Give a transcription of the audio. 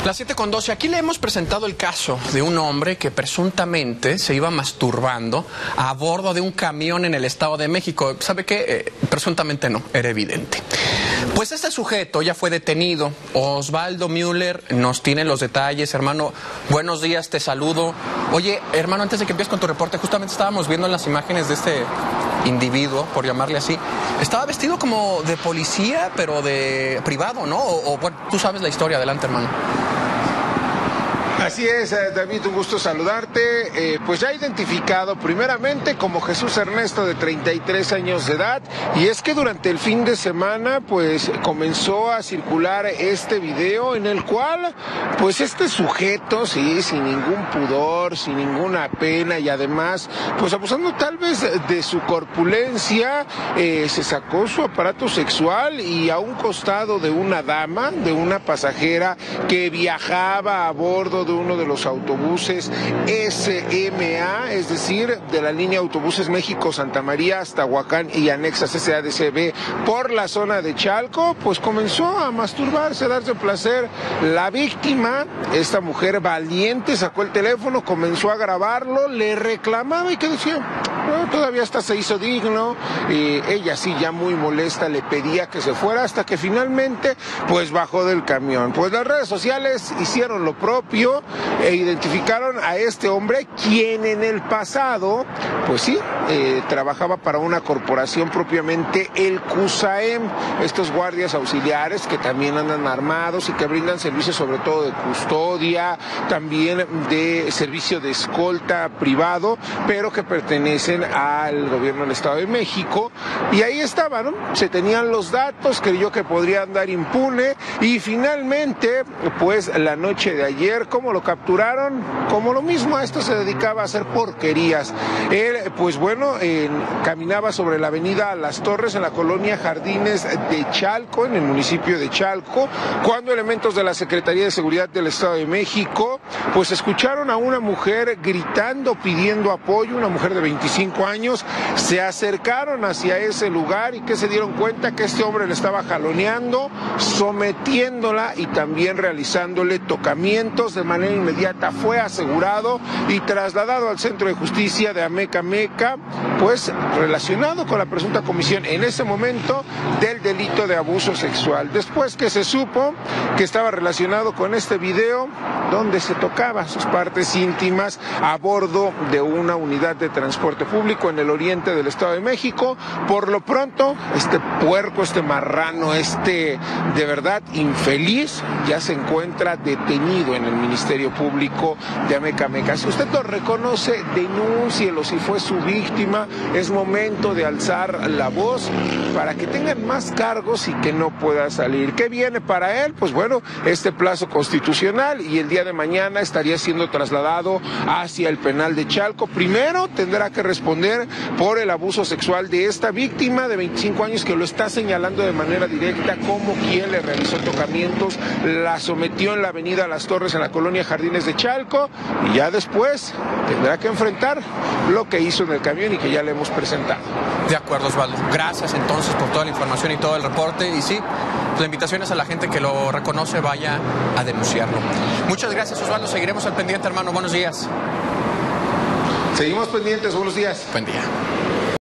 Las 7:12. Aquí le hemos presentado el caso de un hombre que presuntamente se iba masturbando a bordo de un camión en el Estado de México. ¿Sabe qué? Presuntamente no, era evidente. Pues este sujeto ya fue detenido. Osvaldo Müller nos tiene los detalles. Hermano, buenos días, te saludo. Oye, hermano, antes de que empieces con tu reporte, justamente estábamos viendo las imágenes de este individuo, por llamarle así. Estaba vestido como de policía, pero de privado, ¿no? Bueno, tú sabes la historia. Adelante, hermano. Así es, David, un gusto saludarte. Pues ya identificado primeramente como Jesús Ernesto, de 33 años de edad, y es que durante el fin de semana pues comenzó a circular este video en el cual pues este sujeto, sí, sin ningún pudor, sin ninguna pena y además pues abusando tal vez de su corpulencia, se sacó su aparato sexual y a un costado de una dama, de una pasajera que viajaba a bordo de uno de los autobuses SMA, es decir, de la línea Autobuses México-Santa María hasta Huacán y anexas SADCB por la zona de Chalco, pues comenzó a masturbarse, a darse placer. La víctima, esta mujer valiente, sacó el teléfono, comenzó a grabarlo, le reclamaba y que decía, bueno, todavía hasta se hizo digno, ella sí, ya muy molesta, le pedía que se fuera hasta que finalmente pues bajó del camión. Pues las redes sociales hicieron lo propio e identificaron a este hombre, quien en el pasado pues sí, trabajaba para una corporación, propiamente el CUSAEM, estos guardias auxiliares que también andan armados y que brindan servicios sobre todo de custodia, también de servicio de escolta privado, pero que pertenecen al gobierno del Estado de México. Y ahí estaba, ¿no? Se tenían los datos, creyó que podría andar impune y finalmente, pues la noche de ayer, ¿cómo lo capturaron? Como lo mismo, a esto se dedicaba a hacer porquerías. Él, pues bueno, caminaba sobre la avenida Las Torres en la colonia Jardines de Chalco, en el municipio de Chalco, cuando elementos de la Secretaría de Seguridad del Estado de México pues escucharon a una mujer gritando, pidiendo apoyo, una mujer de 25 años, se acercaron hacia ese lugar y que se dieron cuenta que este hombre le estaba jaloneando, sometiéndola y también realizándole tocamientos. De manera inmediata fue asegurado y trasladado al Centro de Justicia de Amecameca, pues relacionado con la presunta comisión en ese momento del delito de abuso sexual. Después que se supo que estaba relacionado con este video donde se tocaba sus partes íntimas a bordo de una unidad de transporte público en el oriente del Estado de México, por lo pronto este puerco, este marrano, de verdad infeliz, ya se encuentra detenido en el Ministerio Público de Amecameca. Si usted lo reconoce, denúncielo. Si fue su víctima, es momento de alzar la voz para que tengan más cargos y que no pueda salir. ¿Qué viene para él? Pues bueno, este plazo constitucional, y el día de mañana estaría siendo trasladado hacia el penal de Chalco. Primero tendrá que responder por el abuso sexual de esta víctima de 25 años que lo está señalando de manera directa como quien le realizó tocamientos, la sometió en la avenida Las Torres en la colonia Jardines de Chalco, y ya después tendrá que enfrentar lo que hizo en el camión y que ya le hemos presentado. De acuerdo, Osvaldo. Gracias entonces por toda la información y todo el reporte. Y sí, la invitación es a la gente que lo reconoce, vaya a denunciarlo. Muchas gracias, Osvaldo. Seguiremos al pendiente, hermano. Buenos días. Seguimos pendientes. Buenos días. Buen día.